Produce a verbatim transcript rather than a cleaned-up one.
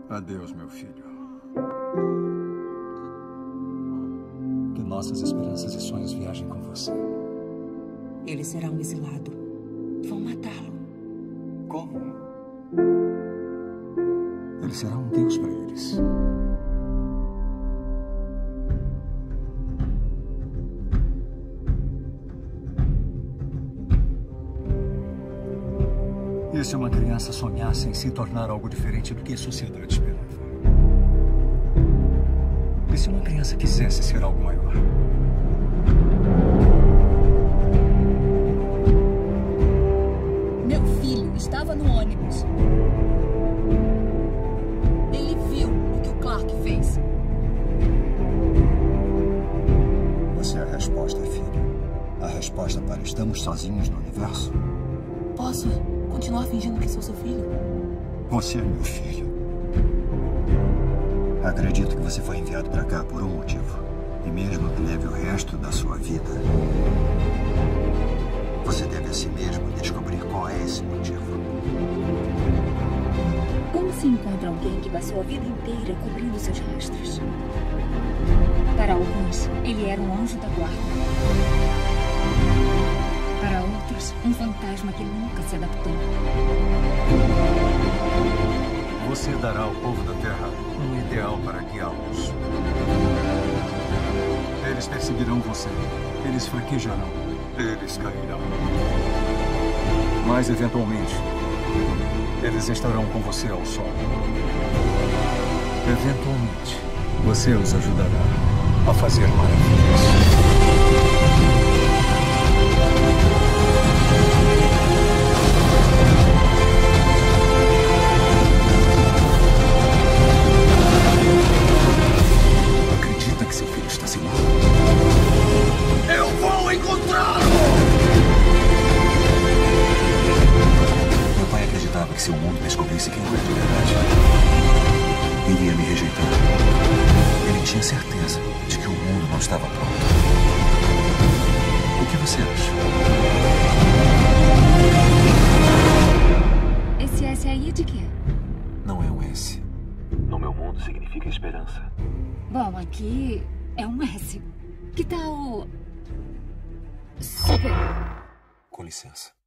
Adeus, meu filho. Que nossas esperanças e sonhos viajem com você. Ele será um exilado. Vão matá-lo. Como? Ele será um deus para eles. E se uma criança sonhasse em se tornar algo diferente do que a sociedade esperava? E se uma criança quisesse ser algo maior? Meu filho estava no ônibus. Ele viu o que o Clark fez. Você é a resposta, filho. A resposta para estamos sozinhos no universo? Posso continuar fingindo que sou seu filho? Você é meu filho. Acredito que você foi enviado para cá por um motivo. E mesmo que leve o resto da sua vida, você deve a si mesmo descobrir qual é esse motivo. Como se encontra alguém que passou a vida inteira cobrindo seus rastros? Para alguns, ele era um anjo da guarda. Para outros, um fantasma que nunca se adaptou. Você dará ao povo da Terra um ideal para guiá-los. Eles perseguirão você. Eles fraquejarão. Eles cairão. Mas, eventualmente, eles estarão com você ao sol. Eventualmente, você os ajudará a fazer maravilhas. Eu vou encontrá-lo! Meu pai acreditava que se o mundo descobrisse quem eu era de verdade, iria me rejeitar. Ele tinha certeza de que o mundo não estava pronto. O que você acha? Esse S aí é de quê? Não é um S. No meu mundo significa esperança. Bom, aqui é um S. Que tal... Super? Com licença.